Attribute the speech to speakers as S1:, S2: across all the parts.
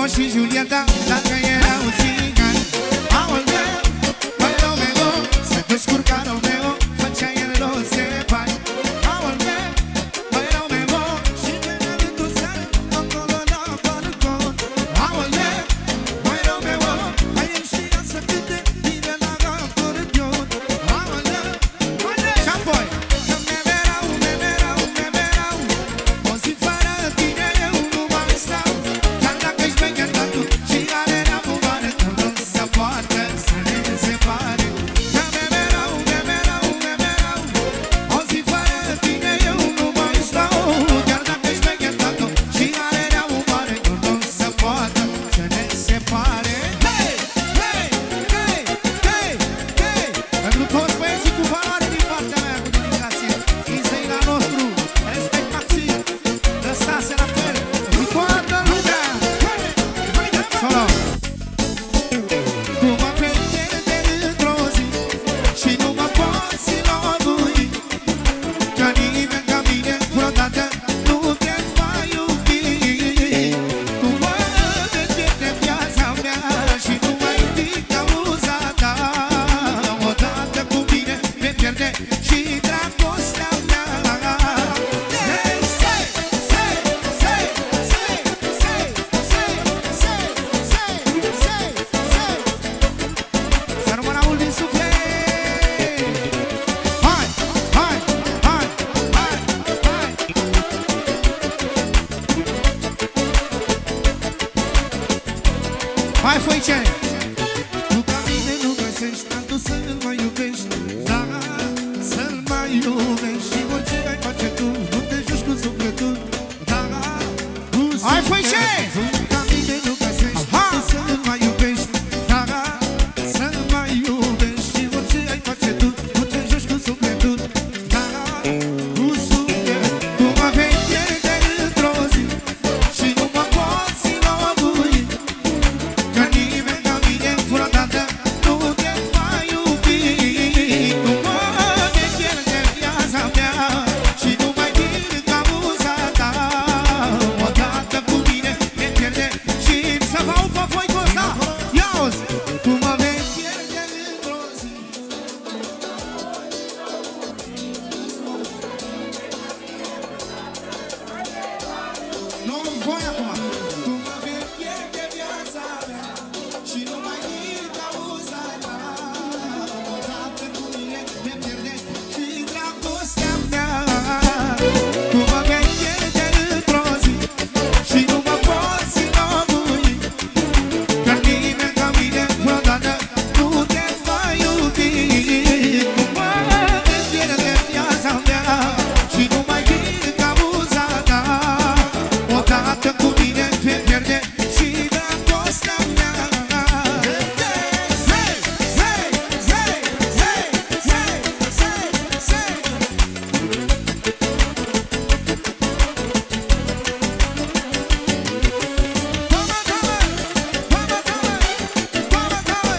S1: Romeo și Julieta, dacă erau țigani. Aoleu, măi Romeo, să descurca Romeo, făcea el rost de bani. Aoleu, măi Romeo, și venea rândul seară, acolo la balcon. Aoleu, măi Romeo, hai ieșia să cânte bine la acordeon. Aoleu, și apoi memerau, memerau, memerau, o zi fără tine eu nu mai stau. Chiar dacă-și veche tatu și are neamul mare, nu se poate să ne separe. Memerau, memerau, memerau, o zi fără tine eu nu mai stau. Chiar dacă-și veche tatu și are neamul mare, nu se poate să ne separe. Hei, hei, hei, hei, hei, pentru toți băieții cu valoare din partea mea, cu dedicație, fiind la nostru, respect maxim, lăsase la fel, cu toată lumea. Solo. Tu mă vei pierde într-o zi și nu mă poți înlocui, că nimeni ca mine vreodată nu te va iubi. Tu mă vei pierde viața mea și nu mai fi cauza ta. Odată cu mine vei pierde și dragostea mea. Hey, say, say, say, say, say, say, say, say, say, say. Să rămână mult din suflet. Hai, hai, hai, hai, hai. Hai, Foice! Tu ca mine nu găsești altul să-l mai iubești. Da, să-l mai iubești. Și orice ai face tu, nu te joci cu sufletul. Da, cu sufletul. Hai, Foice! Tu ca mine nu găsești altul să-l mai iubești. Da, să-l mai iubești. Și orice ai face tu, nu te joci cu sufletul. Da, cu sufletul. Tu mă vei pierde într-o zi și nu mă poți înlocui, că nimeni ca mine vreodată nu te va iubi. Tu mă vei pierde viața mea și nu mai vin cauza ta. Odată cu mine te pierde și să vă aud pe voi cu ăsta. Ia-uzi! Tu mă vei pierde într-o zi. Nu voi acum. Tu mă vei pierde viața mea și nu mai vin cauza ta. Odată cu mine te pierde și dragostea mea. Tu mă vei pierde într-o zi și nu mă poți înlocui, că nimeni ca mine vreodată nu te va iubi. Tu mă vei pierde viața mea și nu mai vin cauza ta. Odată cu mine vei pierde și dragostea mea. Hey, hey, hey, hey, hey, hey, hey. Mama, mama, mama, mama, mama, mama.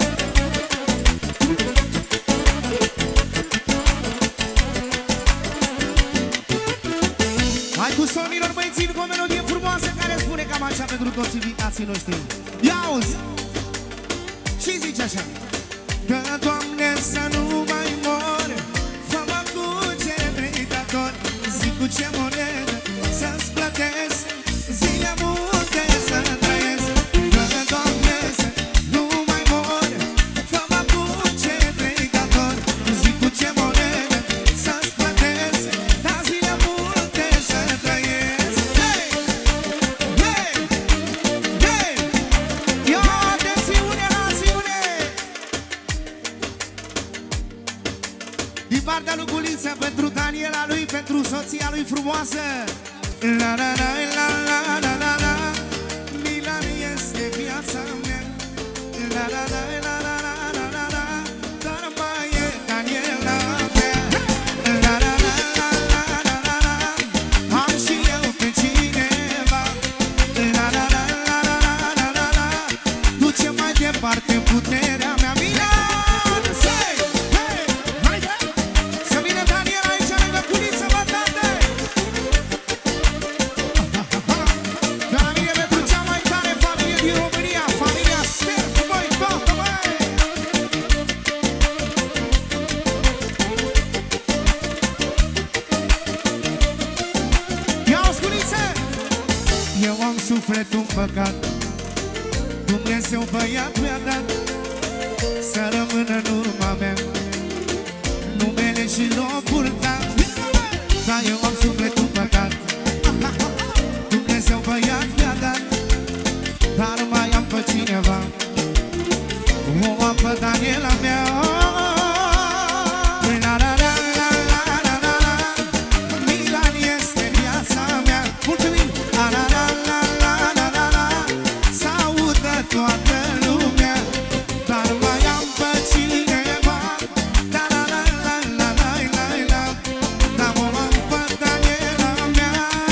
S1: Hai cu sonilor, băieții, cu o melodie frumoasă care spune cam așa pentru toți invitații noștri. Ia-uzi! Și zice așa: că, Doamne, să nu mai mor, fă-mă cu ce vrei, dator, zi cu ce monedă să-ți plătesc, zile multe să trăiesc. Că, Doamne, să nu mai mor, fă-mă cu ce vrei, dator, zi cu ce monedă să-ți plătesc, dar zile multe să trăiesc. Hey! Hey! Hey! Ia atențiune la acțiune! Din partea lui Guliță, pentru Daniela lui, pentru soția lui frumoasă. La la la la la la la la, Milan este viața mea. La la la la la la la la la, dar mai e Daniela mea. La la la la la la la la, am și eu pe cineva. La la la la la la la la la, duce mai departe puterea mea. Milan! Say! Hey! Haide! Să vină Daniela aici lângă Guliță, bă, tate! sufletul păcat, Dumnezeu băiat mi-a dat să rămână în urma mea numele și locul tău. Dar eu am sufletul păcat, Dumnezeu băiat mi-a dat, dar mai am pe cineva, o am pe Daniela mea. Milan este viața mea. Mulțumim! S-audă toată lumea, dar mai am pe cineva. Dar o am pe Daniela mea.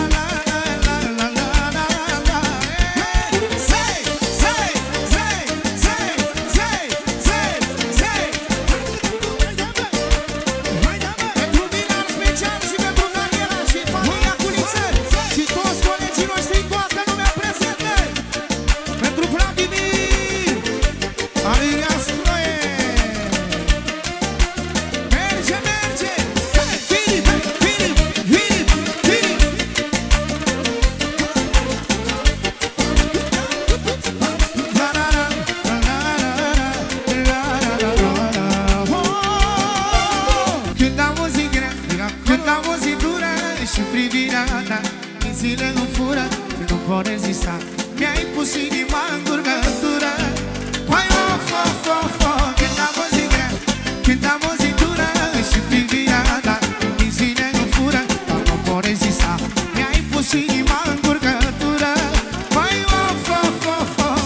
S1: Pentru Milan special și pentru Daniela și familia Culiță și toți colegii noștri, toată lumea prezentă. Pentru Vladimir Aliastroie. Merge, merge! Filip, Filip, Filip, Filip! Când am o zi grea, când am o zi dură și privirea ta mințile îmi fură, nu pot rezista, mi-ai pus inima în curgătură. Hai, of, of, of, of. Când am o zi grea, când am o zi dură și privirea ta mințile îmi fură, nu pot rezista, mi-ai pus inima în curgătură. Hai, of, of, of, of.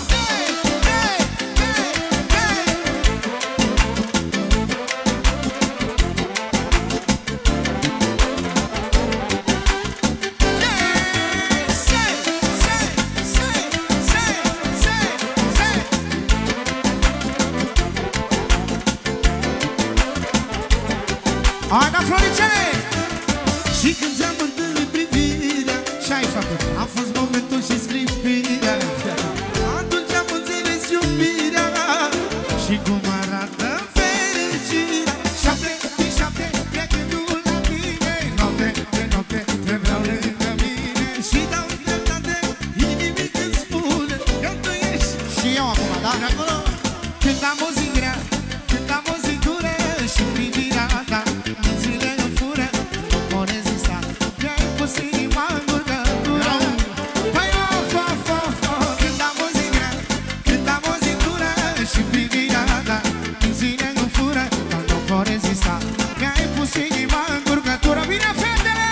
S1: Hai, da, Floricele! Și când ți-am întâlnit privirea, ce-ai făcut? A fost momentul și sclipirea, atunci am înțeles iubirea și cum arată fericirea. 7 din 7, plecându-l la tine, noapte de noapte, te vreau lângă mine și dau dreptate inimii când spune că tu ești. Și eu acum, da? Când am o zi grea, când am o zi dură și privirea ta mințile îmi fură, nu pot rezista, mi-ai pus inima în curgătură. Hai, of, of, of, of. Când am o zi grea, când am o zi dură și privirea ta mințile îmi fură, dar nu pot rezista, mi-ai pus inima în curgătură. Bine, fetele!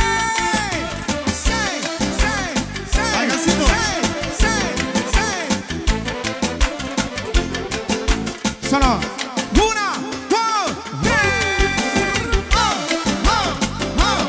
S1: Sei, sei, sei,
S2: Ai găsit-o!
S1: sei, sei, sei. Solo! Una, două, trei! Oh, oh, oh, oh,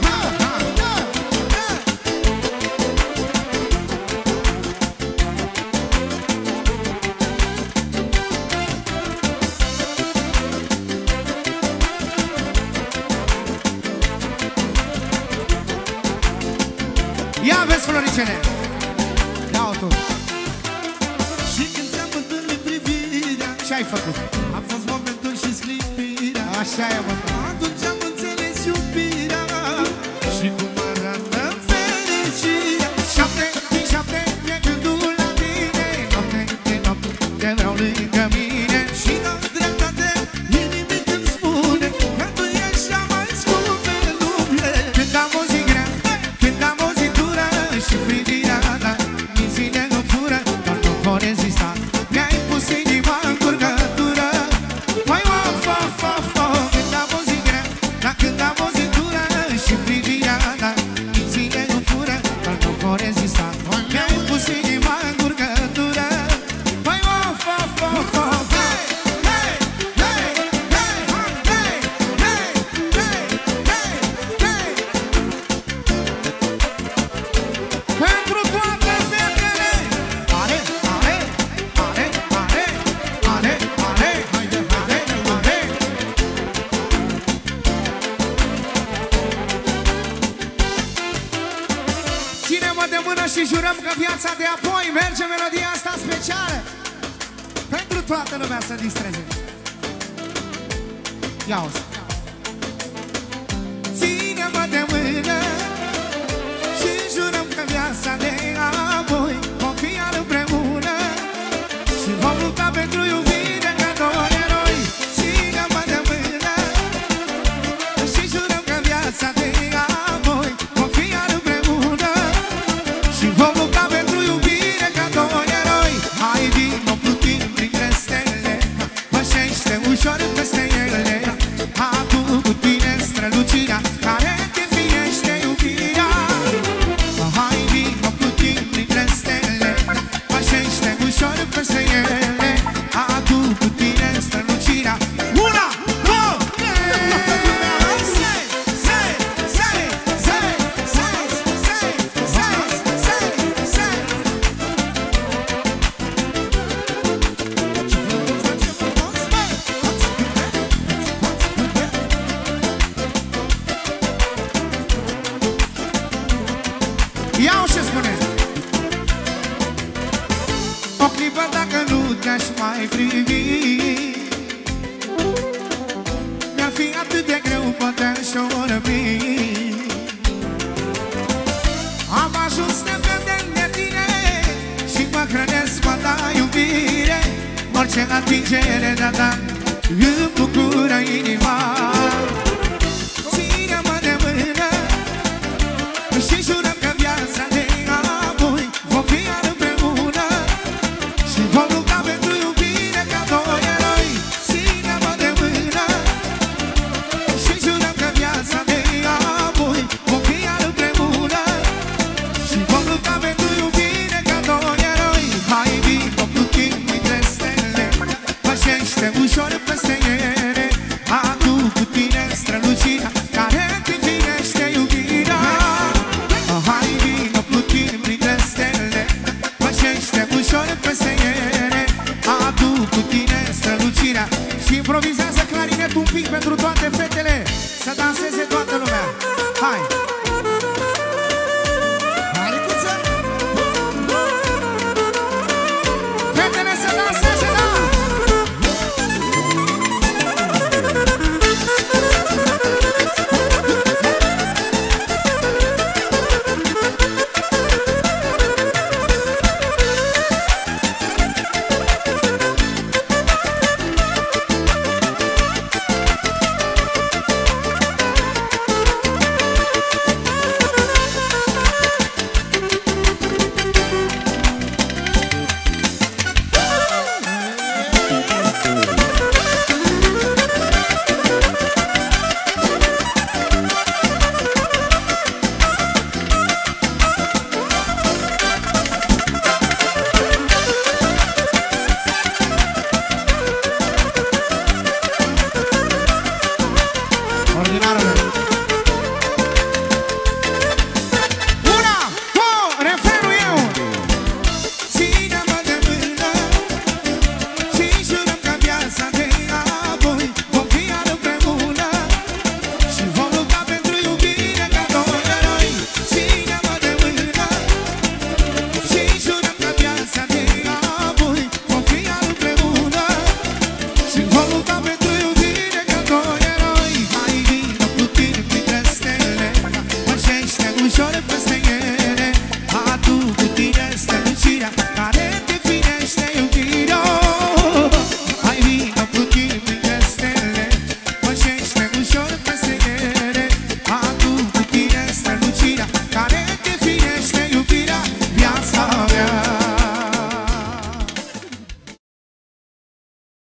S1: ia vezi, Floricele! Ia-o tu! Și când ți-am întâlnit privirea, ce-ai făcut? A fost momentul și sclipirea. Așa e, mă. Atunci am înțeles iubirea și cum arată fericirea. 7 din 7, plecându-l la tine, noapte de noapte, te vreau lângă mine și dau dreptate inimii când spune că tu ești cea mai scumpă lume. Când am o zi grea, când am o zi dură și privirea ta mințile îmi fură, dar nu pot rezista, mi-ai pus inima în curgătură. Hai, of, of, of, of. Când am o zi grea, dar când am o zi dură și privirea ta mințile îmi fură, dar nu pot rezista, mi-ai pus inima în curgătură. Hai, of, of, of, of. Hey, hey, hey, hey, hey, hey, hey, hey, hey. Pentru toate fetele! Ale, ale, ale, ale, ale, ale, haide, ale, ale. Ține-mă de mână și jurăm că viața de apoi merge melodia asta specială pentru toată lumea să distreze. Ia-o! Ține-mă de mână și jurăm că viața de apoi O clipă dacă nu te-aș mai privi, mi-ar fi atât de greu, poate aș orbi. Am ajuns dependent de tine și mă hrănesc cu a ta iubire. Orice atingere de-a ta îmi bucură inima. Ține-mă de mână și jurăm că viața de apoi vom fi iar împreună și vom lupta pentru iubire ca doi eroi. Ține-mă de mână și jurăm că viața de apoi vom fi iar împreună și vom lupta pentru iubire ca doi eroi. Hai vino cu tine printre stele, pășește ușor peste ele, adu cu tine strălucirea care te firește iubirea. Hai vino cu tine printre stele, pășește ușor peste ele, adu cu tine strălucirea. Și improvizează clarinetul un pic pentru